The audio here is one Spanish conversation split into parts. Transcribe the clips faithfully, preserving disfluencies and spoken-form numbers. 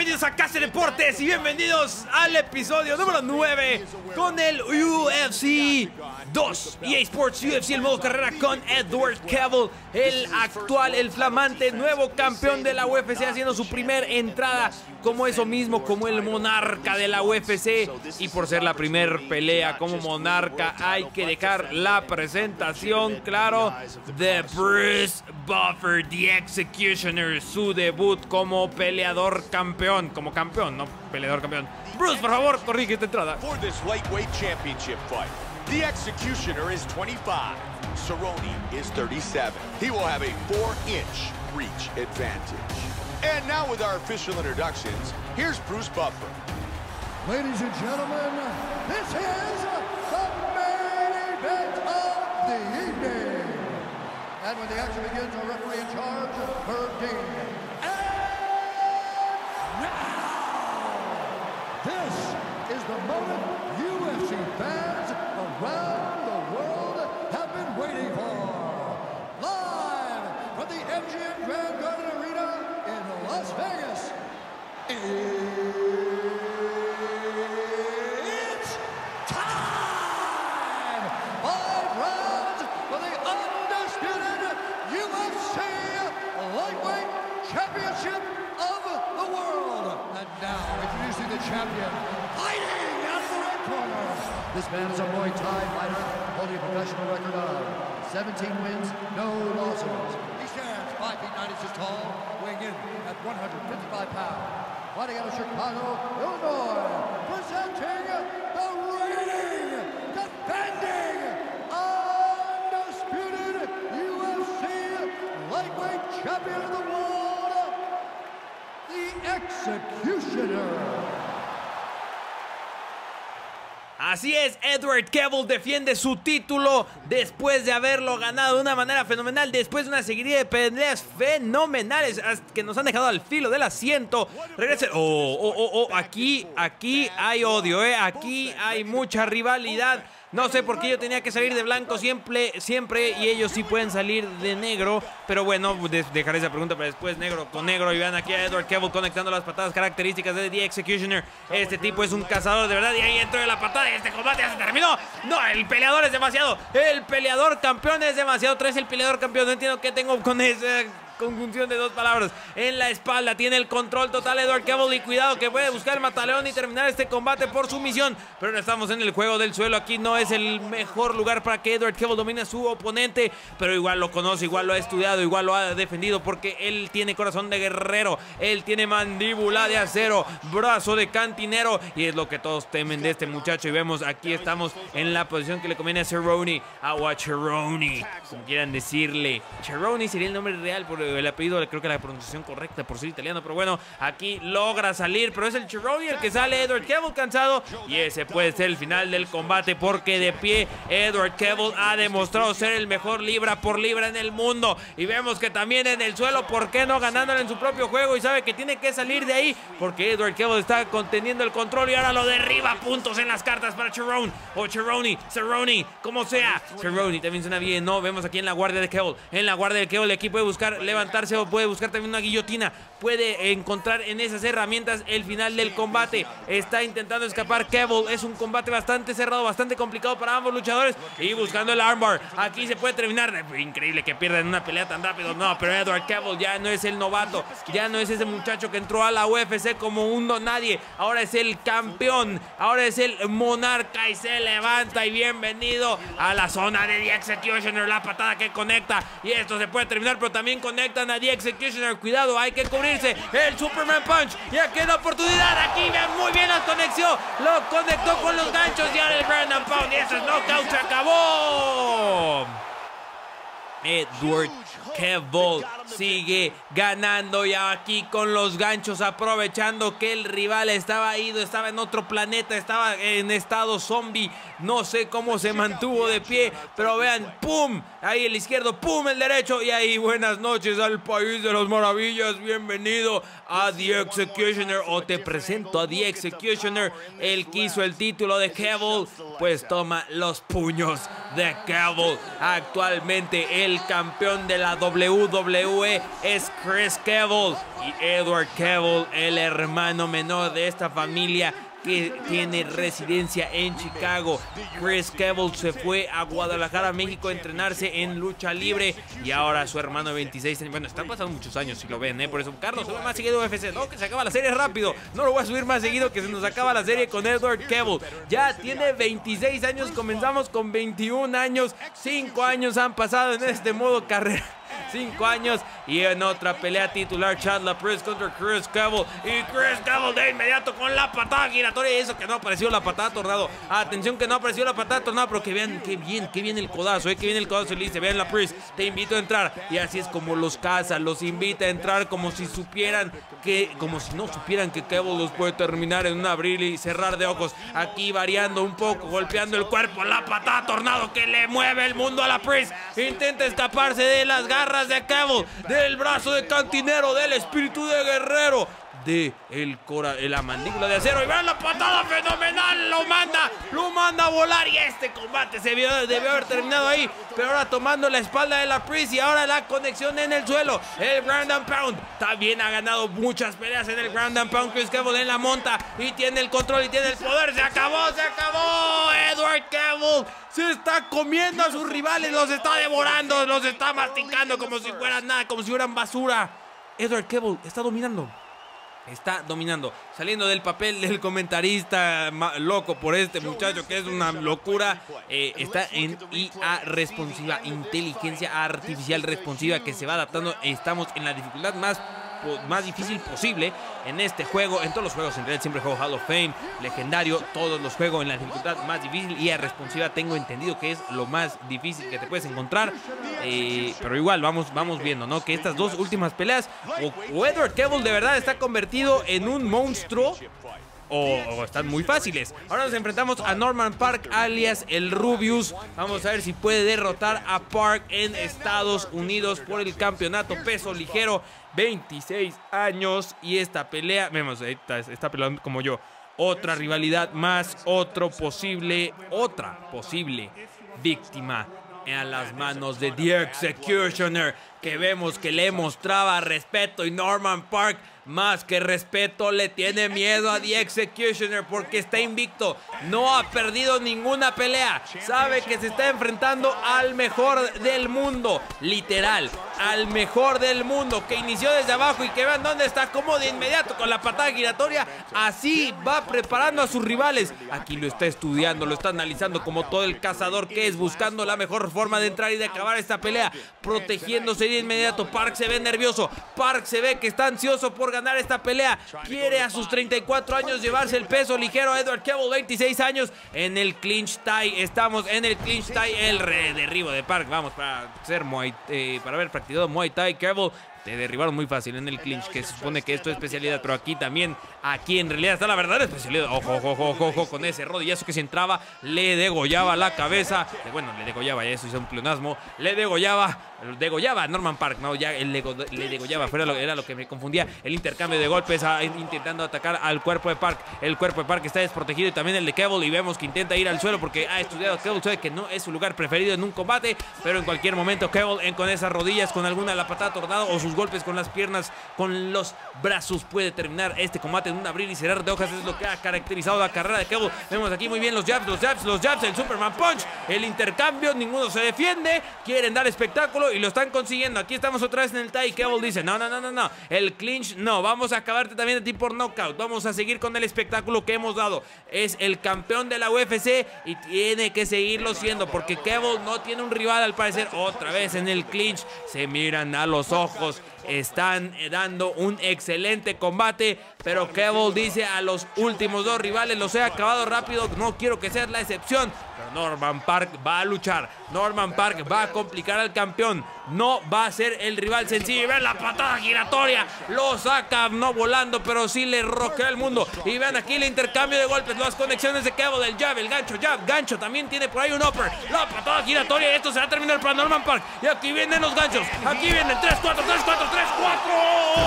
Bienvenidos a Casa Deportes y bienvenidos al episodio número nueve con el U F C dos, E A Sports U F C, el modo carrera con Edward Cavill, el actual, el flamante nuevo campeón de la U F C, haciendo su primer entrada como eso mismo, como el monarca de la U F C. Y por ser la primer pelea como monarca hay que dejar la presentación, claro, de Bruce Buffer, The Executioner, su debut como peleador campeón, como campeón, no peleador campeón. Bruce, por favor, corrige esta entrada. For this lightweight championship fight, The Executioner is twenty-five, Cerrone is thirty-seven. He will have a four-inch reach advantage. And now with our official introductions, here's Bruce Buffer. Ladies and gentlemen, this is the main event of the evening. And when the action begins, our referee in charge, Herb Dean. And now, this is the moment U F C fans around the world have been waiting for. Live from the M G M Grand Garden Arena in Las Vegas. It's time! Five rounds for the undisputed U F C Lightweight Championship of the world. And now, introducing the champion, fighting out of the red corner. This man is a Muay Thai fighter, holding a professional record of seventeen wins, no losses. He stands five feet nine inches tall, weighing in at one hundred fifty-five pounds. Fighting out of Chicago, Illinois, presenting the reigning, defending, undisputed U F C lightweight champion of the world, The Executioner. Así es, Edward Cavill defiende su título después de haberlo ganado de una manera fenomenal, después de una seguidilla de peleas fenomenales que nos han dejado al filo del asiento. Regrese. Oh, oh, oh, oh, aquí, aquí hay odio, eh. Aquí hay mucha rivalidad. No sé por qué yo tenía que salir de blanco siempre, siempre y ellos sí pueden salir de negro. Pero bueno, dejaré esa pregunta para después. Negro con negro. Y vean aquí a Edward Cavill conectando las patadas características de The Executioner. Este tipo es un cazador de verdad. Y ahí entró de la patada y este combate ya se terminó. No, el peleador es demasiado. El peleador campeón es demasiado. Traes el peleador campeón. No entiendo qué tengo con ese... conjunción de dos palabras. En la espalda tiene el control total Edward Cavill, y cuidado que puede buscar el mataleón y terminar este combate por sumisión, pero no estamos en el juego del suelo. Aquí no es el mejor lugar para que Edward Cavill domine a su oponente, pero igual lo conoce, igual lo ha estudiado, igual lo ha defendido, porque él tiene corazón de guerrero, él tiene mandíbula de acero, brazo de cantinero, y es lo que todos temen de este muchacho. Y vemos, aquí estamos en la posición que le conviene a Cerrone, a Cerrone, como quieran decirle. Cerrone sería el nombre real por el apellido, creo que la pronunciación correcta por ser italiano, pero bueno, aquí logra salir, pero es el Cerrone el que sale. Edward Cavill cansado, y ese puede ser el final del combate, porque de pie Edward Cavill ha demostrado ser el mejor libra por libra en el mundo, y vemos que también en el suelo, ¿por qué no ganándole en su propio juego? Y sabe que tiene que salir de ahí, porque Edward Cavill está conteniendo el control, y ahora lo derriba. Puntos en las cartas para Cerrone, o Cerrone, Cerrone, como sea. Cerrone también suena bien, ¿no? Vemos aquí en la guardia de Cavill, en la guardia de Cavill, el equipo puede buscar levantar levantarse, o puede buscar también una guillotina, puede encontrar en esas herramientas el final del combate. Está intentando escapar Cavill, es un combate bastante cerrado, bastante complicado para ambos luchadores, y buscando el armbar. Aquí se puede terminar. Increíble que pierdan una pelea tan rápido, no, pero Edward Cavill ya no es el novato, ya no es ese muchacho que entró a la U F C como un don nadie, ahora es el campeón, ahora es el monarca, y se levanta. Y bienvenido a la zona de The Executioner, la patada que conecta, y esto se puede terminar, pero también conectan a The Executioner. Cuidado, hay que cubrirse. El Superman Punch, y aquí hay la oportunidad. Aquí vean muy bien la conexión, lo conectó con los ganchos, y ahora el Brandon Pound, y eso es knockout, se acabó. Edward Cavill sigue ganando, y aquí con los ganchos, aprovechando que el rival estaba ido, estaba en otro planeta, estaba en estado zombie. No sé cómo se mantuvo de pie, pero vean, pum, ahí el izquierdo, pum, el derecho, y ahí buenas noches al país de las maravillas. Bienvenido a The Executioner, o te presento a The Executioner, el que hizo el título de Cavill. Pues toma los puños de Cavill. Actualmente el campeón de la W W E es Chris Cavill y Edward Cavill, el hermano menor de esta familia que tiene residencia en Chicago. Chris Cavill se fue a Guadalajara, México, a entrenarse en lucha libre y ahora su hermano de veintiséis años, bueno, están pasando muchos años si lo ven, ¿eh? Por eso, Carlos, sube más seguido U F C, no, que se acaba la serie rápido, no lo voy a subir más seguido, que se nos acaba la serie con Edward Cavill. Ya tiene veintiséis años, comenzamos con veintiún años, cinco años han pasado en este modo carrera. cinco años y en otra pelea titular, Chad LaPrice contra Chris Cavill, y Chris Cavill de inmediato con la patada giratoria, y eso que no apareció la patada tornado. Atención que no apareció la patada tornado, pero que vean qué bien, qué bien el codazo, eh, qué bien el codazo, le dice, vean LaPrice, te invito a entrar, y así es como los caza, los invita a entrar como si supieran que, como si no supieran que Cavill los puede terminar en un abrir y cerrar de ojos. Aquí variando un poco, golpeando el cuerpo, la patada tornado que le mueve el mundo a LaPrice, intenta escaparse de las garras de Cavill, del brazo de cantinero, del espíritu de guerrero, de el cora, la mandíbula de acero, y vean la patada fenomenal, lo manda, lo manda a volar, y este combate se debió, debió haber terminado ahí, pero ahora tomando la espalda de LaPrice y ahora la conexión en el suelo, el ground and pound. También ha ganado muchas peleas en el ground and pound Chris Cavill en la monta, y tiene el control y tiene el poder. Se acabó, se acabó. Edward Cavill se está comiendo a sus rivales, los está devorando, los está masticando como si fueran nada, como si fueran basura. Edward Cavill está dominando. Está dominando, saliendo del papel del comentarista loco por este muchacho que es una locura. eh, Está en I A responsiva, inteligencia artificial responsiva, que se va adaptando. Estamos en la dificultad más más difícil posible en este juego, en todos los juegos en realidad. Siempre juego Hall of Fame, legendario, todos los juegos en la dificultad más difícil. I A responsiva tengo entendido que es lo más difícil que te puedes encontrar, eh, pero igual vamos, vamos viendo, ¿no? Que estas dos últimas peleas, o, o Edward Cavill de verdad está convertido en un monstruo, O, o están muy fáciles. Ahora nos enfrentamos a Norman Park, alias el Rubius. Vamos a ver si puede derrotar a Park en Estados Unidos por el campeonato peso ligero. veintiséis años y esta pelea, vemos, está, está peleando como yo. Otra rivalidad más, otro posible, otra posible víctima en las manos de The Executioner, que vemos que le mostraba respeto, y Norman Park, más que respeto, le tiene miedo a The Executioner porque está invicto, no ha perdido ninguna pelea, sabe que se está enfrentando al mejor del mundo, literal, al mejor del mundo, que inició desde abajo y que vean dónde está, como de inmediato con la patada giratoria, así va preparando a sus rivales. Aquí lo está estudiando, lo está analizando como todo el cazador que es, buscando la mejor forma de entrar y de acabar esta pelea, protegiéndose de inmediato. Park se ve nervioso, Park se ve que está ansioso por ganar esta pelea, quiere a sus treinta y cuatro años llevarse el peso ligero. Edward Cavill, veintiséis años, en el clinch tie, estamos en el clinch tie, el derribo de Park. Vamos, para ser Muay, eh, para haber practicado Muay Thai, Cavill te derribaron muy fácil en el clinch, que se supone que esto es especialidad, pero aquí también, aquí en realidad está la verdadera especialidad. Ojo, ojo, ojo, ojo, con ese rodillazo que se entraba, le degollaba la cabeza, bueno, le degollaba, ya eso hizo un pleonasmo, le degollaba, degollaba a Norman Park, no, ya él le, le degollaba, fuera lo, era lo que me confundía, el intercambio de golpes, a, intentando atacar al cuerpo de Park. El cuerpo de Park está desprotegido, y también el de Cavill, y vemos que intenta ir al suelo porque ha estudiado Cavill, sabe que no es su lugar preferido en un combate, pero en cualquier momento Cavill, en, con esas rodillas, con alguna la patada tornado o sus golpes con las piernas, con los brazos, puede terminar este combate en un abrir y cerrar de hojas. Es lo que ha caracterizado la carrera de Cavill. Vemos aquí muy bien los jabs, los jabs, los jabs, el Superman Punch, el intercambio, ninguno se defiende, quieren dar espectáculo y lo están consiguiendo. Aquí estamos otra vez en el tie. Cavill dice, no, no, no, no, no, el clinch no, vamos a acabarte también de ti por knockout, vamos a seguir con el espectáculo que hemos dado. Es el campeón de la U F C y tiene que seguirlo siendo, porque Cavill no tiene un rival al parecer. Otra vez en el clinch, se miran a los ojos, están dando un excelente combate, pero Cavill dice a los últimos dos rivales los he acabado rápido, no quiero que sea la excepción. Pero Norman Park va a luchar, Norman Park va a complicar al campeón, no va a ser el rival sencillo. Y ven la patada giratoria, lo saca, no volando, pero sí le roquea el mundo. Y vean aquí el intercambio de golpes, las conexiones de Cavill, el jab, el gancho, jab, gancho, también tiene por ahí un upper, la patada giratoria, y esto se va a terminar para Norman Park. Y aquí vienen los ganchos, aquí vienen tres cuatro, tres cuatro, tres cuatro.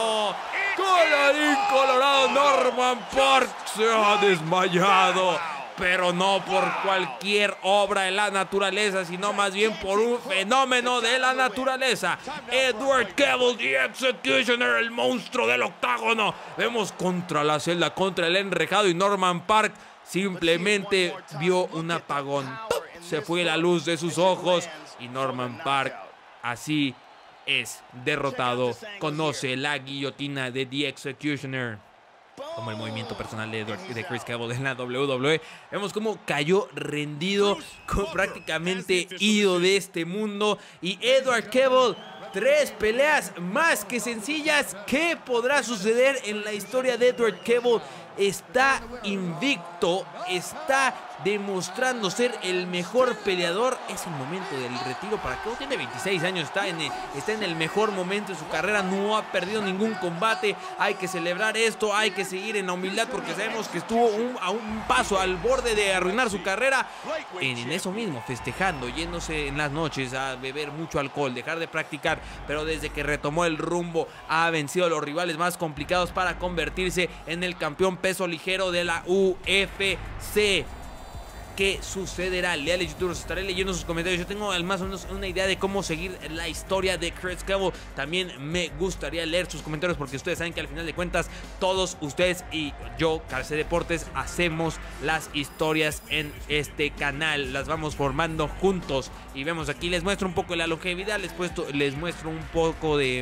Colorín colorado, Norman Park se ha desmayado. pero no por cualquier obra de la naturaleza, sino más bien por un fenómeno de la naturaleza. Edward Cable, The Executioner, el monstruo del octágono. Vemos contra la celda, contra el enrejado, y Norman Park simplemente vio un apagón. Se fue la luz de sus ojos y Norman Park así es derrotado. Conoce la guillotina de The Executioner. Como el movimiento personal de, Edward, de Chris Cable en la doble u doble u E. Vemos cómo cayó rendido, con prácticamente ido de este mundo. Y Edward Cable, tres peleas más que sencillas. ¿Qué podrá suceder en la historia de Edward Cable? Está invicto, está demostrando ser el mejor peleador. Es el momento del retiro para Cable. Tiene veintiséis años, está en, el, está en el mejor momento de su carrera. No ha perdido ningún combate. Hay que celebrar esto, hay que seguir en la humildad, porque sabemos que estuvo un, a un paso al borde de arruinar su carrera. En, en eso mismo, festejando, yéndose en las noches a beber mucho alcohol, dejar de practicar. Pero desde que retomó el rumbo, ha vencido a los rivales más complicados para convertirse en el campeón peso ligero de la U F C. ¿Qué sucederá? Leales youtubers, estaré leyendo sus comentarios. Yo tengo más o menos una idea de cómo seguir la historia de Chris Cable. También me gustaría leer sus comentarios, porque ustedes saben que al final de cuentas todos ustedes y yo, Calce Deportes, hacemos las historias en este canal. Las vamos formando juntos. Y vemos aquí, les muestro un poco de la longevidad, les, puesto, les muestro un poco de...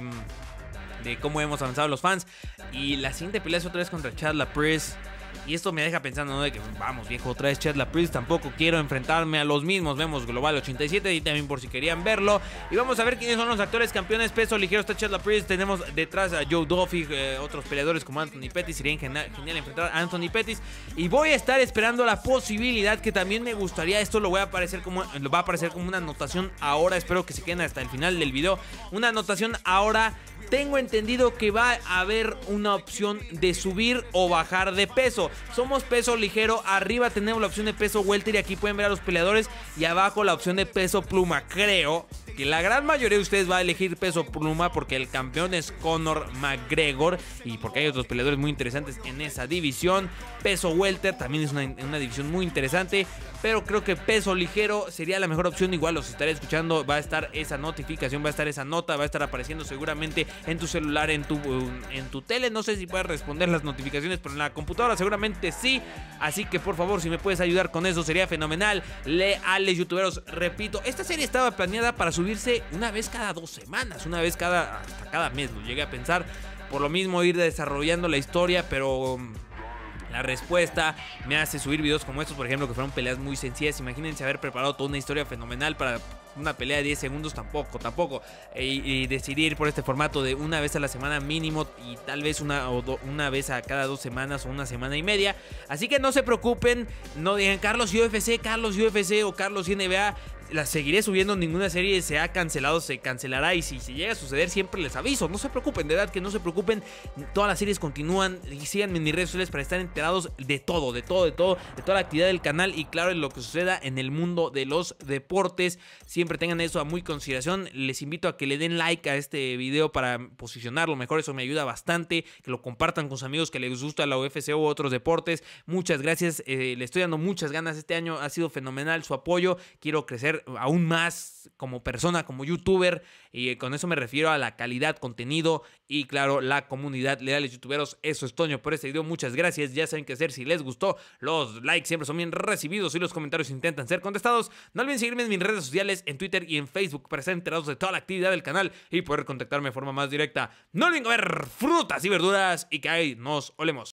de cómo hemos avanzado los fans. Y la siguiente pelea es otra vez contra Chad Laprise. Y esto me deja pensando, ¿no? De que vamos, viejo, otra vez Chad Laprise. Tampoco quiero enfrentarme a los mismos. Vemos Global ochenta y siete y también por si querían verlo. Y vamos a ver quiénes son los actuales campeones peso ligero. Está Chad Laprise. Tenemos detrás a Joe Duffy, eh, otros peleadores como Anthony Pettis. Sería genial, genial enfrentar a Anthony Pettis. Y voy a estar esperando la posibilidad, que también me gustaría. Esto lo voy a aparecer como, lo va a aparecer como una anotación ahora. Espero que se queden hasta el final del video. Una anotación ahora. Tengo entendido que va a haber una opción de subir o bajar de peso. Somos peso ligero, arriba tenemos la opción de peso welter y aquí pueden ver a los peleadores, y abajo la opción de peso pluma. Creo que la gran mayoría de ustedes va a elegir peso pluma porque el campeón es Conor McGregor y porque hay otros peleadores muy interesantes en esa división. Peso welter también es una, una división muy interesante, pero creo que peso ligero sería la mejor opción. Igual los estaré escuchando, va a estar esa notificación, va a estar esa nota, va a estar apareciendo seguramente en tu celular, en tu, en tu tele. No sé si puedes responder las notificaciones, pero en la computadora seguramente sí. Así que por favor, si me puedes ayudar con eso, sería fenomenal. Leales youtuberos, repito, esta serie estaba planeada para subirse una vez cada dos semanas, una vez cada, hasta cada mes, lo llegué a pensar. Por lo mismo, ir desarrollando la historia, pero... la respuesta me hace subir videos como estos, por ejemplo, que fueron peleas muy sencillas. Imagínense haber preparado toda una historia fenomenal para una pelea de diez segundos, tampoco, tampoco. Y, y decidir por este formato de una vez a la semana mínimo, y tal vez una, o do, una vez a cada dos semanas o una semana y media. Así que no se preocupen, no digan Carlos U F C, Carlos U F C o Carlos N B A. La seguiré subiendo, ninguna serie se ha cancelado, se cancelará, y si, si llega a suceder siempre les aviso. No se preocupen, de verdad que no se preocupen. Todas las series continúan, y síganme en mis redes sociales para estar enterados de todo, de todo, de todo, de toda la actividad del canal, y claro, en lo que suceda en el mundo de los deportes. Siempre tengan eso a muy consideración. Les invito a que le den like a este video para posicionarlo mejor, eso me ayuda bastante. Que lo compartan con sus amigos que les gusta la U F C u otros deportes. Muchas gracias, eh, le estoy dando muchas ganas. Este año ha sido fenomenal su apoyo, quiero crecer aún más como persona, como youtuber, y con eso me refiero a la calidad, contenido y claro, la comunidad. Leales youtuberos, eso es Toño por este video. Muchas gracias, ya saben qué hacer. Si les gustó, los likes siempre son bien recibidos y los comentarios intentan ser contestados. No olviden seguirme en mis redes sociales, en Twitter y en Facebook, para estar enterados de toda la actividad del canal y poder contactarme de forma más directa. No olviden comer frutas y verduras y que ahí nos olemos.